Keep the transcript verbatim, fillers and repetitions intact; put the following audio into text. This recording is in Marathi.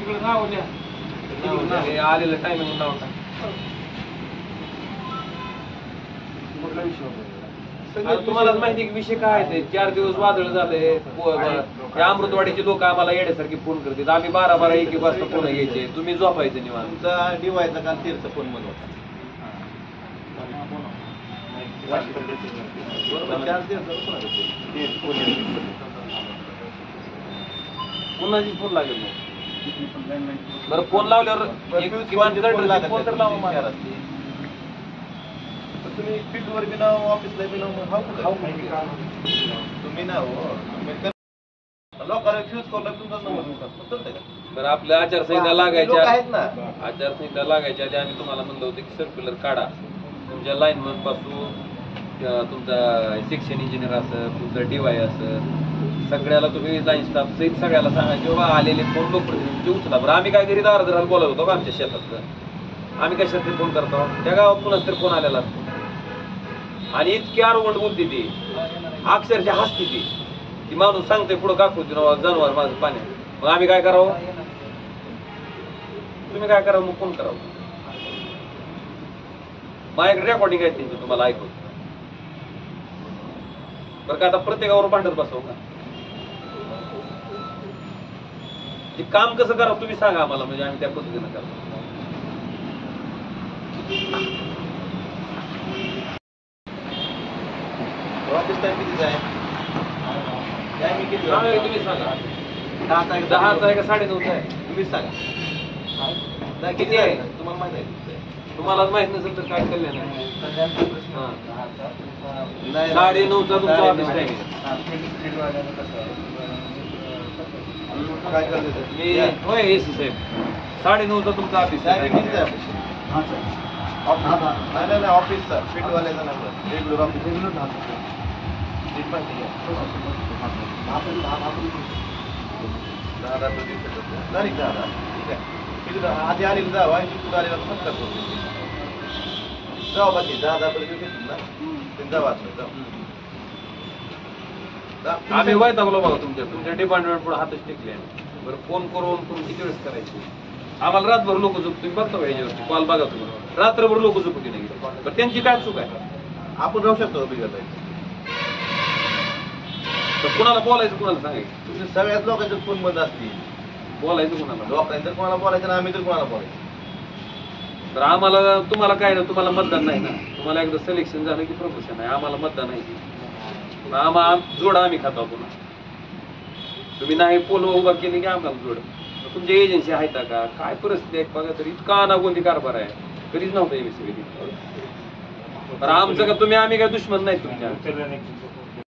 तिकडे नाव द्या, आलेलं टायमिंग नाव टाक. तुम्हाला माहिती आहे विषय काय आहे? चार दिवस वादळ झाले, अमृतवाडीचे लोक आम्हाला येण्यासारखी फोन करतात. आम्ही बारा बारा एक एक वाजता फोन घ्यायचे, तुम्ही झोपायचं निवांत. तुमचा डिवायचा काल तीरचा फोन मध्ये होता. पुन्हाची फोन लागेल नाही. बरं फोन लावल्यावर एक किमान फोन तर लावा मला. तुम्ही फील्डवर बी नाव, ऑफिसला बी नाव, हाव तुम्ही ना लोकांना फ्यूज करून तुमचा नंबर. बरं आपल्या आचारसंहिता लागायच्या आहेत ना, आचारसंहिता लागायच्या आधी आम्ही तुम्हाला म्हणलं होतं की सर्क्युलर काढा. तुमच्या लाईनमन पासून तुमचा सेक्शन इंजिनियर असं, तुमचं डीवाय असं, सगळ्याला तुम्ही लाईन स्टाफ सहित सगळ्याला सांगा की बाबा आलेले फोन लोकप्रतिनिधी उचला. बरं आम्ही काय घरी दार धरायला बोलत होतो का आमच्या शेतातलं? आम्ही कशात फोन करतो? त्या गावात पुन्हा तरी फोन आलेला असतो. आणि इतकी आरोगंड बोलते ती, अक्षरशः हसते ती. ती माणूस सांगते पुढं काकूती जनावर माझं पाण्यात. मग आम्ही काय करावं? तुम्ही काय करावं? मग फोन करावं. माझ्याकडे रेकॉर्डिंग आहे त्यांची, तुम्हाला ऐकू. बरं का आता प्रत्येकावर भांडत बसव का? ते काम कसं करावं तुम्ही सांगा आम्हाला, म्हणजे आम्ही त्या पद्धतीनं करतो. ऑफिस टाइम किती आहे? तुम्ही सांगा. दहाचा आहे का साडे नऊचा आहे? तुम्हीच सांगा किती आहे. तुम्हाला माहिती आहे? तुम्हालाच माहित नसेल तर काय कल्याण आहे. साडे नऊचा तुमचा ऑफिस टाइम काय करते मी होय एसी साहेब. साडे नऊचा तुमचा ऑफिस आहे. नाही नाही ऑफिसचा फील्डवाल्याचा नंबर रेग्युलर ऑफिस रेग्युलर दहा दहा नाही दहा ठीक आहे. आधी आलेलं जावा आणि कुठं आलेला पण करतो जाऊ बाकी दहा दहा पर्यंत घेतील ना जावा जाऊ. आम्ही वैतागलो बघा तुमच्या तुमच्या डिपार्टमेंट पुढे हातच टेकले. बरं फोन करून तुम्ही किती वेळेस करायची? आम्हाला रातभर लोक झोप तुम्ही बघता का याच्यावरती कॉल बघा तुम्ही रात्रभर लोक झोपती नाही. पण त्यांची काय चूक आहे? आपण राहू शकतो बिघडता. तर कुणाला बोलायचं कुणाला सांगायचं? तुमच्या सगळ्याच लोकांचे फोन बंद असतील. बोलायचं कुणाला? लोकांनी तर कोणाला बोलायचं ना आम्ही तर कोणाला बोलायचं. तर आम्हाला तुम्हाला काय ना तुम्हाला मतदान नाही ना. तुम्हाला एकदा सिलेक्शन झालं की प्रमोशन आहे. आम्हाला मतदान नाही. आम्हाला जोड आम्ही खातो पुन्हा. तुम्ही नाही पोल उभा केली की आम्हाला जोड. तुमच्या एजन्सी आहेत का? काय परिस्थिती आहे बघा. तरी इतका अनागोंदी कारभार आहे. कधीच नव्हता एमएससी. तर आमचं का तुम्ही आम्ही काय दुश्मन नाही तुमच्या.